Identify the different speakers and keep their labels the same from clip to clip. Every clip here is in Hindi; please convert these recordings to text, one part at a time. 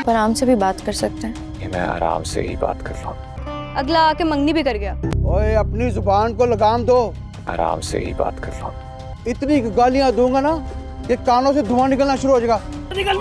Speaker 1: आप आराम से भी बात कर सकते हैं।
Speaker 2: ये मैं आराम से ही बात कर रहा हूँ।
Speaker 3: अगला आके मंगनी भी कर गया।
Speaker 4: ओए अपनी जुबान को लगाम दो।
Speaker 2: आराम से ही बात कर रहा हूँ।
Speaker 4: इतनी गालियां दूंगा ना कि कानों से धुआं निकलना शुरू हो जाएगा।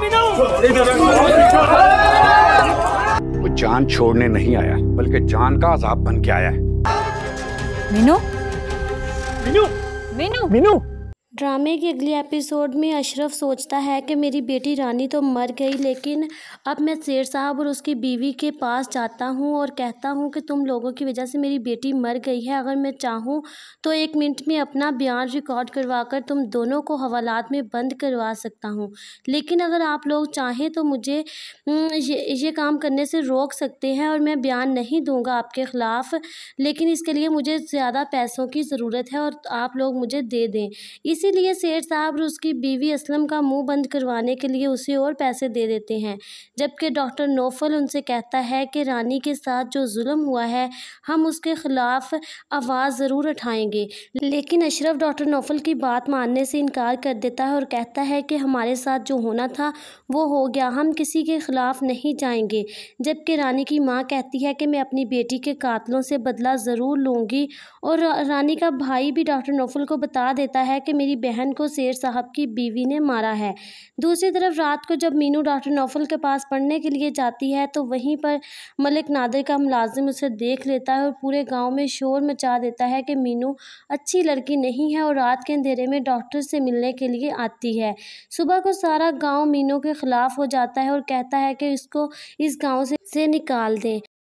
Speaker 5: वो जान छोड़ने नहीं आया बल्कि जान का अजाब बन के आया है।
Speaker 3: मीनू
Speaker 6: मीनू
Speaker 3: मीनू
Speaker 6: मीनू।
Speaker 7: ड्रामे के अगले एपिसोड में अशरफ सोचता है कि मेरी बेटी रानी तो मर गई, लेकिन अब मैं शेर साहब और उसकी बीवी के पास जाता हूँ और कहता हूँ कि तुम लोगों की वजह से मेरी बेटी मर गई है। अगर मैं चाहूँ तो 1 मिनट में अपना बयान रिकॉर्ड करवा कर तुम दोनों को हवालात में बंद करवा सकता हूँ, लेकिन अगर आप लोग चाहें तो मुझे ये काम करने से रोक सकते हैं और मैं बयान नहीं दूँगा आपके ख़िलाफ़, लेकिन इसके लिए मुझे ज़्यादा पैसों की ज़रूरत है और आप लोग मुझे दे दें। इसीलिए सेठ साहब और उसकी बीवी असलम का मुंह बंद करवाने के लिए उसे और पैसे दे देते हैं, जबकि डॉक्टर नौफल उनसे कहता है कि रानी के साथ जो जुल्म हुआ है हम उसके ख़िलाफ़ आवाज़ ज़रूर उठाएंगे। लेकिन अशरफ डॉक्टर नौफल की बात मानने से इनकार कर देता है और कहता है कि हमारे साथ जो होना था वो हो गया, हम किसी के ख़िलाफ़ नहीं जाएंगे। जबकि रानी की माँ कहती है कि मैं अपनी बेटी के कातलों से बदला ज़रूर लूँगी, और रानी का भाई भी डॉक्टर नौफल को बता देता है कि मेरी बहन को शेर साहब की बीवी ने मारा है। दूसरी तरफ रात को जब मीनू डॉक्टर नौफल के पास पढ़ने के लिए जाती है तो वहीं पर मलिक नादिर का मुलाजिम उसे देख लेता है और पूरे गांव में शोर मचा देता है कि मीनू अच्छी लड़की नहीं है और रात के अंधेरे में डॉक्टर से मिलने के लिए आती है। सुबह को सारा गाँव मीनू के ख़िलाफ़ हो जाता है और कहता है कि इसको इस गाँव से निकाल दें।